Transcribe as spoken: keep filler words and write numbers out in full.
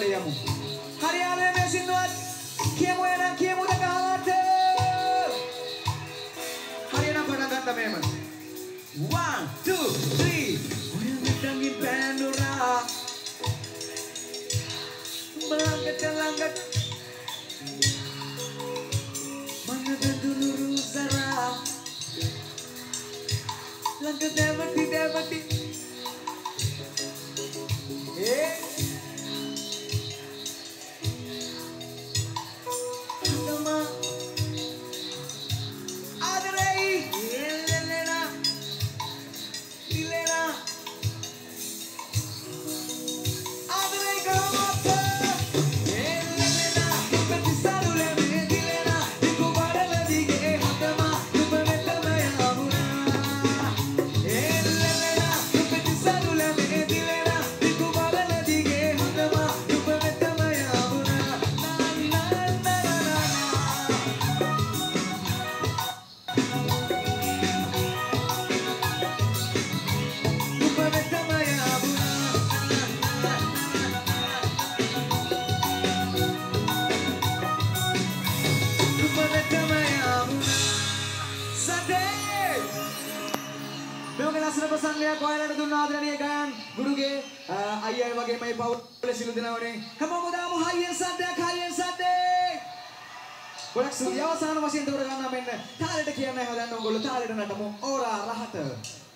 යමු. හරි යාළුවනේ මේ සින්දුවත් කියමු එනම් කියමු දකහවට. හරි එනම් පටන් ගන්න මෙහෙම. one two three ඔය මෙතනින් බෑනුරා ළඟට ළඟට මනද දුනුරු සරා ළඟ දෙවටි දෙවටි ඒ තමා ආදරේ එල්ලෙනා දිලෙනා ආදරේ ගමත එල්ලෙනා ප්‍රතිසාරුලේ මේ දිලෙනා දිකු බඩල දිගේ හතමා දුබ වෙතම යමුනා එල්ලෙනා ප්‍රතිසාරුලේ මේ දිලෙනා දිකු බඩල දිගේ හතමා දුබ වෙතම යමුනා නා නා නා නා කොයලට දුන්න ආදරණීය ගයන් ගුරුගේ අයියා වගේ මයි පවුලේ සිළු දෙනවනේ හැමෝම දාමු හයියෙන් සද්දයක් හයියෙන් සද්දේ ගොඩක් සුවි අවසාන වශයෙන් උඩ ගන්න මෙන්න තාලෙට කියන්නේ හැමදාම ඕගොල්ලෝ තාලෙට නටමු ඕරා රහත